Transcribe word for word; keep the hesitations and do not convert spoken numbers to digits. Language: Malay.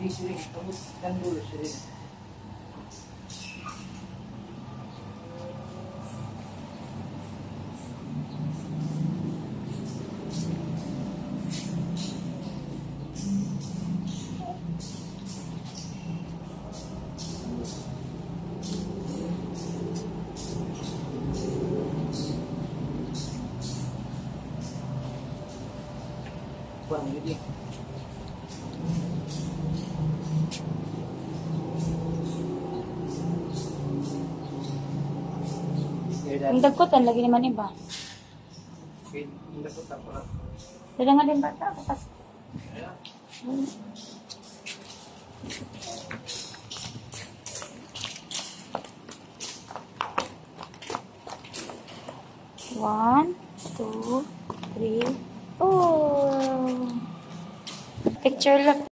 Hindi siya rin. Tapos nandulo siya rin. Buang jadi. Ang dagkutan lagi naman iba. Ang dagkutan pala. Dala nga din bata ako kasi. Hmm. One, two, three. Oh! Picture lang.